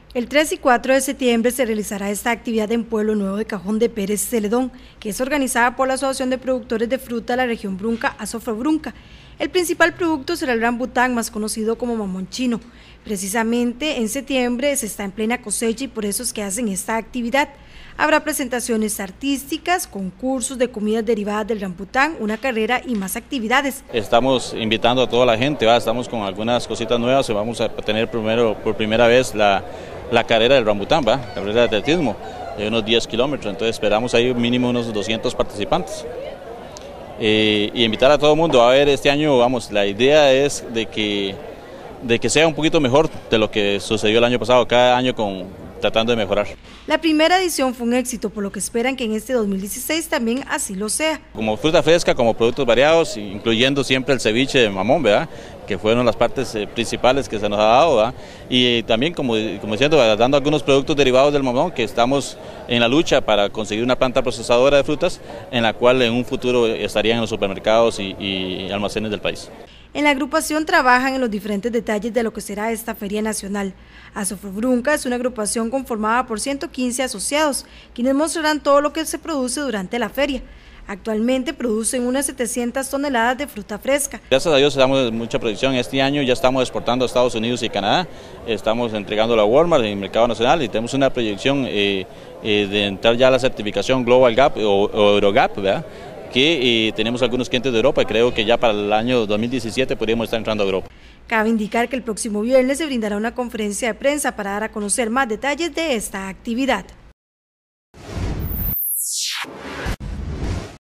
El 3 y 4 de septiembre se realizará esta actividad en Pueblo Nuevo de Cajón de Pérez Celedón, que es organizada por la Asociación de Productores de Fruta de la región Brunca, Asofrobrunca. El principal producto será el rambután, más conocido como mamón chino. Precisamente en septiembre se está en plena cosecha y por eso es que hacen esta actividad. Habrá presentaciones artísticas, concursos de comidas derivadas del rambután, una carrera y más actividades. Estamos invitando a toda la gente, estamos con algunas cositas nuevas y vamos a tener por primera vez la carrera del rambután, la carrera de atletismo, de unos 10 kilómetros, entonces esperamos ahí mínimo unos 200 participantes. Y invitar a todo el mundo a ver este año, la idea es de que sea un poquito mejor de lo que sucedió el año pasado, cada año tratando de mejorar. La primera edición fue un éxito, por lo que esperan que en este 2016 también así lo sea. Como fruta fresca, como productos variados, incluyendo siempre el ceviche de mamón, que fueron las partes principales que se nos ha dado, y también, como diciendo, dando algunos productos derivados del mamón, que estamos en la lucha para conseguir una planta procesadora de frutas, en la cual en un futuro estarían en los supermercados y almacenes del país. En la agrupación trabajan en los diferentes detalles de lo que será esta Feria Nacional. Asofrobrunca es una agrupación conformada por 115 asociados, quienes mostrarán todo lo que se produce durante la feria. Actualmente producen unas 700 toneladas de fruta fresca. Gracias a Dios damos mucha producción. Este año ya estamos exportando a Estados Unidos y Canadá, estamos entregándolo a Walmart en el mercado nacional y tenemos una proyección de entrar ya a la certificación Global Gap o Eurogap, que tenemos algunos clientes de Europa y creo que ya para el año 2017 podríamos estar entrando a Europa. Cabe indicar que el próximo viernes se brindará una conferencia de prensa para dar a conocer más detalles de esta actividad.